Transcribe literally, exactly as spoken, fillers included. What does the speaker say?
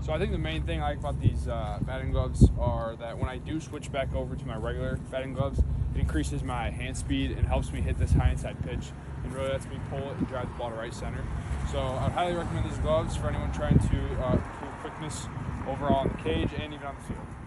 So I think the main thing I like about these uh, batting gloves are that when I do switch back over to my regular batting gloves, it increases my hand speed and helps me hit this high inside pitch, and really lets me pull it and drive the ball to right center. So I highly recommend these gloves for anyone trying to uh, improve quickness overall in the cage and even on the field.